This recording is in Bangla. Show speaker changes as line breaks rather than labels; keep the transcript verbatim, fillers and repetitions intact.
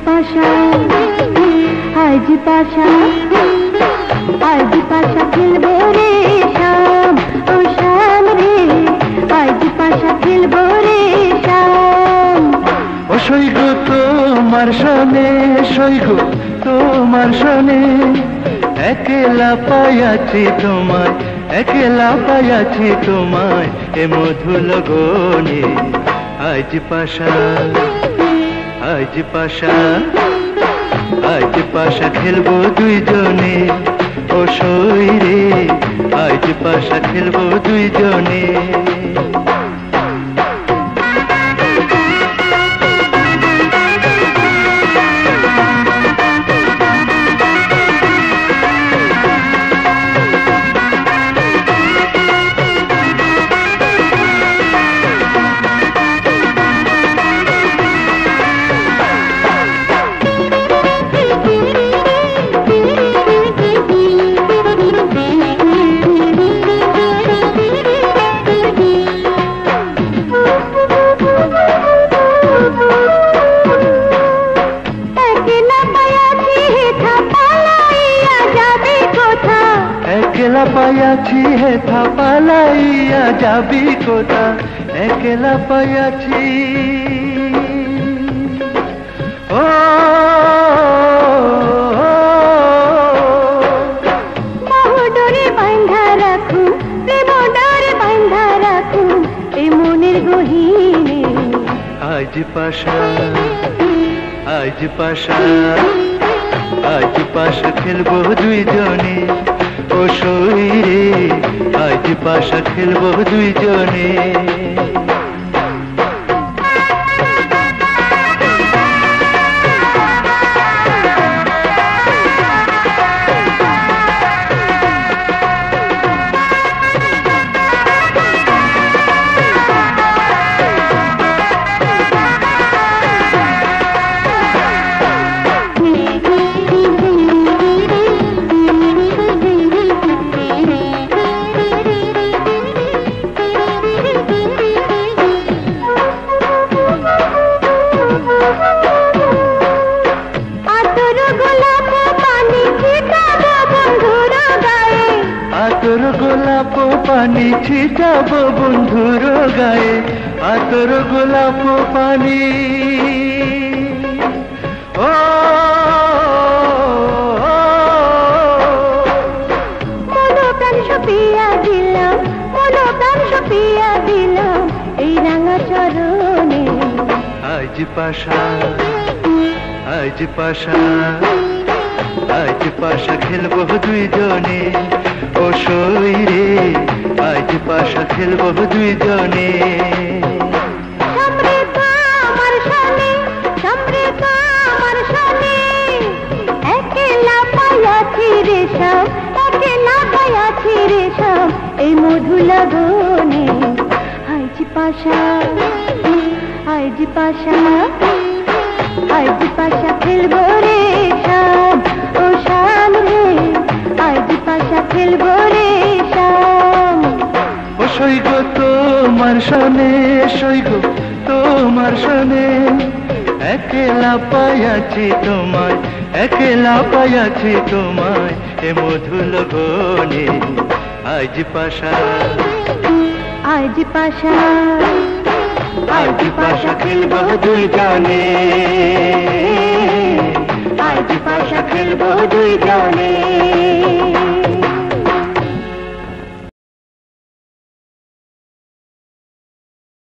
পাশা আজ পাশা আজ পাশা খেলবো রে শাম ও শাম রে আজ পাশা খেলবো রে শাম।
ও সৈগ তোমার শোনে সৈগ তোমার শোনে একলা পাইয়াছি তোমায় একলা পাইয়াছি তোমায় এ মধু লগনে আজ পাশা আজ পাশা আজ পাশা খেলবো দুইজনে ও সই রে আজ পাশা খেলবো দুইজনে। একলা পাইয়াছি হেথা পালাইয়া যাবি কোথা একলা পাইয়াছি ও
মহুডরে বাঁধা রাখু প্রেম ডরে বাঁধা রাখু এই মনের গহীনে
আজ পাশা আজ পাশা আজ পাশা খেলবো দুইজনে ও সই রে আজ পাশা খেলবো দুইজনে। আতর গোলাপ পানি ছিটাবো বন্ধুর গায়ে আতর গোলাপ পানি ও
মনোপ্রাণ সপিয়া দিলাম মনোপ্রাণ সপিয়া দিলাম এই রাঙা চরণে
আজ পাশা আজ পাশা আজ পাশা খেলবো দুইজনে ও সই রে আজ পাশা খেলবো দুইজনে।
এই মধু লগনে আজ পাশা আজ পাশা আজ পাশা খেলবো রে শাম ও শাম রে আজ পাশা খেলবো রে শাম।
ও সৈগ তোমার শোনে সৈগ তোমার শোনে একলা পাইয়াছি তোমায় একলা পাইয়াছি তোমায় এ মধু লগনে আজ পাশা
আজ পাশা
আজ পাশা খেলবো দুইজনে আজ পাশা খেলবো দুইজনে।